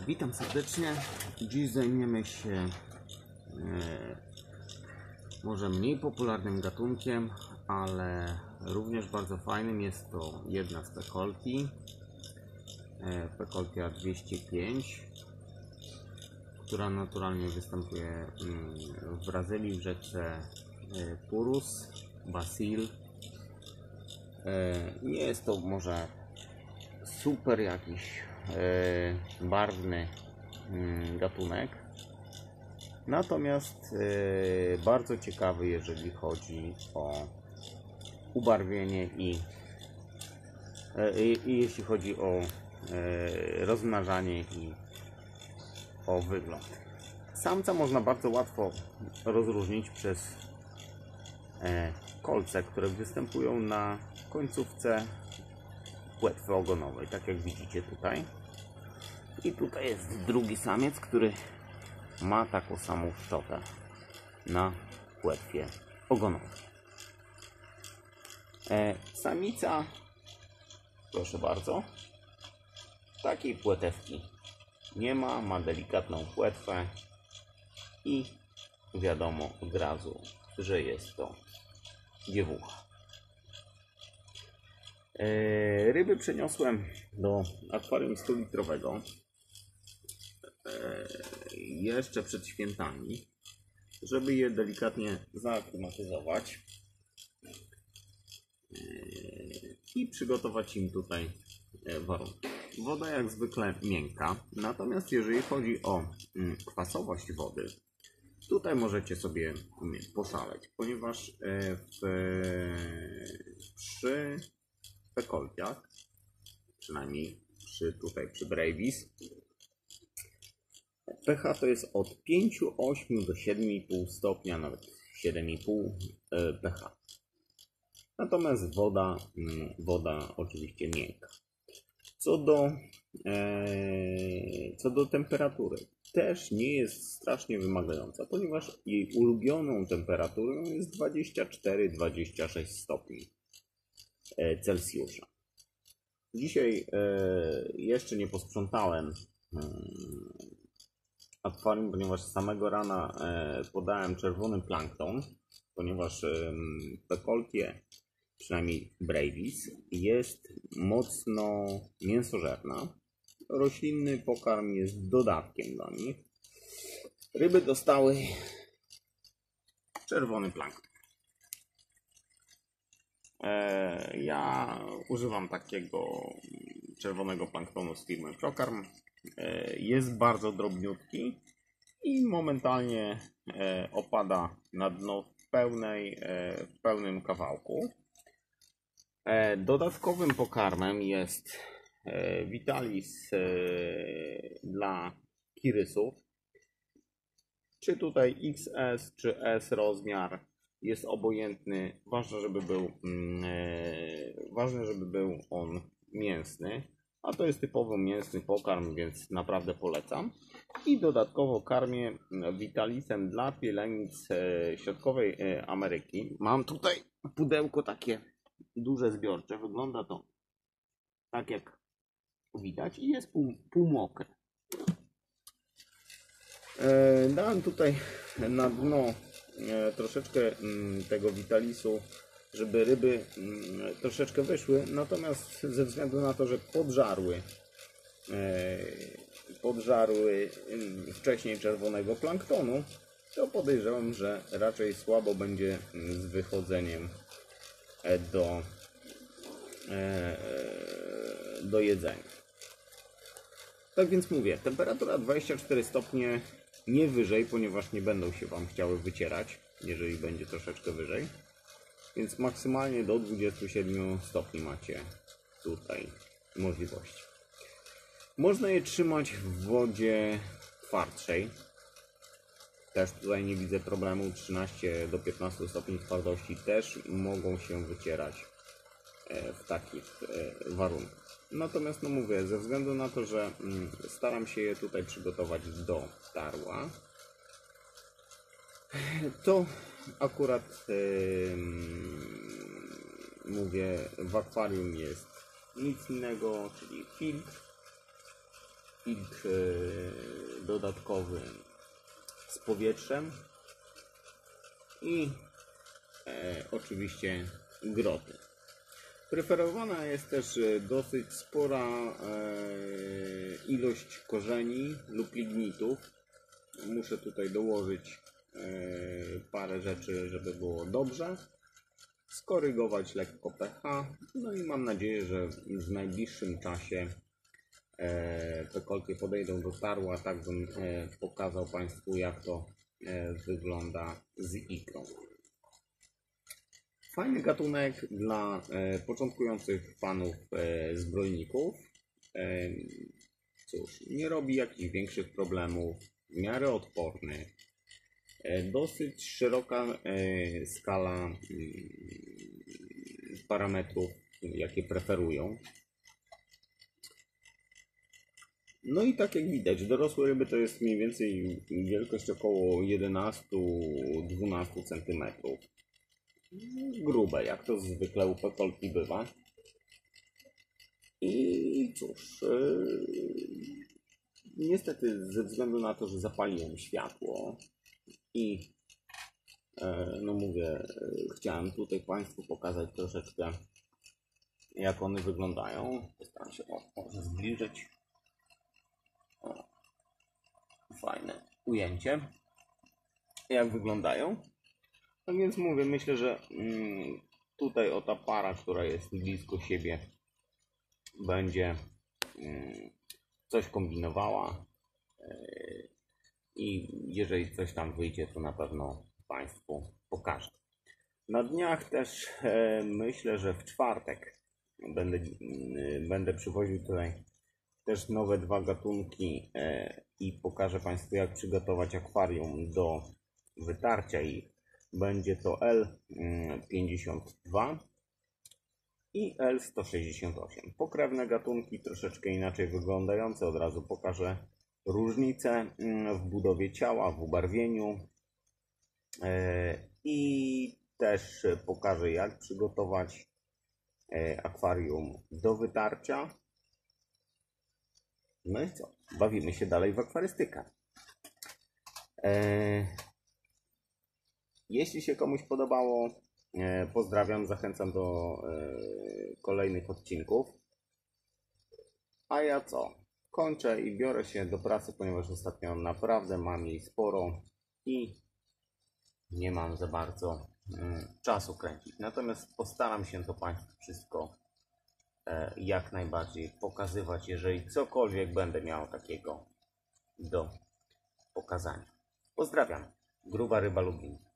Witam serdecznie. Dziś zajmiemy się może mniej popularnym gatunkiem, ale również bardzo fajnym. Jest to jedna z pekolki, Pekoltia 205, która naturalnie występuje w Brazylii w rzece Purus, Basil. Nie jest to może super jakiś barwny gatunek, natomiast bardzo ciekawy, jeżeli chodzi o ubarwienie i jeśli chodzi o rozmnażanie i o wygląd. Samca można bardzo łatwo rozróżnić przez kolce, które występują na końcówce płetwy ogonowej, tak jak widzicie tutaj. I tutaj jest drugi samiec, który ma taką samą szczotę na płetwie ogonowej. Samica, proszę bardzo, takiej płetewki nie ma, ma delikatną płetwę i wiadomo od razu, że jest to dziewucha. Ryby przeniosłem do akwarium 100-litrowego jeszcze przed świętami, żeby je delikatnie zaaklimatyzować i przygotować im tutaj warunki. Woda jak zwykle miękka, natomiast jeżeli chodzi o kwasowość wody, tutaj możecie sobie poszaleć, ponieważ przy pekoltiach, przynajmniej przy Bravis, pH to jest od 5,8 do 7,5 stopnia, nawet 7,5 pH. Natomiast woda oczywiście miękka. Co do temperatury, też nie jest strasznie wymagająca, ponieważ jej ulubioną temperaturą jest 24-26 stopni Celsjusza. Dzisiaj jeszcze nie posprzątałem akwarium, ponieważ z samego rana podałem czerwony plankton, ponieważ pekoltie, przynajmniej Bravis, jest mocno mięsożerna. Roślinny pokarm jest dodatkiem dla nich. Ryby dostały czerwony plankton. Ja używam takiego czerwonego planktonu z firmy Prokarm. Jest bardzo drobniutki i momentalnie opada na dno w pełnym kawałku. Dodatkowym pokarmem jest Vitalis dla kirysów. Czy tutaj XS czy S rozmiar jest obojętny. Ważne, żeby był on mięsny. A to jest typowo mięsny pokarm, więc naprawdę polecam. I dodatkowo karmię Vitalisem dla pielenic środkowej Ameryki. Mam tutaj pudełko takie duże, zbiorcze. Wygląda to tak, jak widać, i jest półmokre. Dałem tutaj na dno troszeczkę tego Vitalisu, żeby ryby troszeczkę wyszły, natomiast ze względu na to, że podżarły wcześniej czerwonego planktonu, to podejrzewam, że raczej słabo będzie z wychodzeniem do jedzenia. Tak więc mówię, temperatura 24 stopnie, nie wyżej, ponieważ nie będą się Wam chciały wycierać, jeżeli będzie troszeczkę wyżej. Więc maksymalnie do 27 stopni macie tutaj możliwości. Można je trzymać w wodzie twardszej. Też tutaj nie widzę problemu. 13 do 15 stopni twardości też mogą się wycierać w takich warunkach. Natomiast no mówię, ze względu na to, że staram się je tutaj przygotować do tarła, to akurat mówię, w akwarium jest nic innego, czyli filtr filtr dodatkowy z powietrzem i oczywiście groty. Preferowana jest też dosyć spora ilość korzeni lub lignitów. Muszę tutaj dołożyć parę rzeczy, żeby było dobrze. Skorygować lekko pH. No i mam nadzieję, że w najbliższym czasie te kolki podejdą do taru, a tak bym pokazał Państwu, jak to wygląda z ikrą. Fajny gatunek dla początkujących fanów zbrojników. Cóż, nie robi jakichś większych problemów, w miarę odporny. Dosyć szeroka skala parametrów, jakie preferują. No i tak jak widać, dorosłe ryby to jest mniej więcej wielkość około 11-12 cm. Grube, jak to zwykle u petolki bywa. I cóż, niestety ze względu na to, że zapaliłem światło i no mówię, chciałem tutaj Państwu pokazać troszeczkę, jak one wyglądają. Postaram się może zbliżyć. O, fajne ujęcie, jak wyglądają. No więc mówię, myślę, że tutaj ta para, która jest blisko siebie, będzie coś kombinowała i jeżeli coś tam wyjdzie, to na pewno Państwu pokażę. Na dniach też myślę, że w czwartek będę przywoził tutaj też nowe 2 gatunki i pokażę Państwu, jak przygotować akwarium do wytarcia ich. Będzie to L52 i L168. Pokrewne gatunki, troszeczkę inaczej wyglądające. Od razu pokażę różnice w budowie ciała, w ubarwieniu i też pokażę, jak przygotować akwarium do wytarcia. No i co? Bawimy się dalej w akwarystykę. Jeśli się komuś podobało, pozdrawiam, zachęcam do kolejnych odcinków. A ja co? Kończę i biorę się do pracy, ponieważ ostatnio naprawdę mam jej sporo i nie mam za bardzo czasu kręcić. Natomiast postaram się to Państwu wszystko jak najbardziej pokazywać, jeżeli cokolwiek będę miał takiego do pokazania. Pozdrawiam. Gruba Ryba Lublin.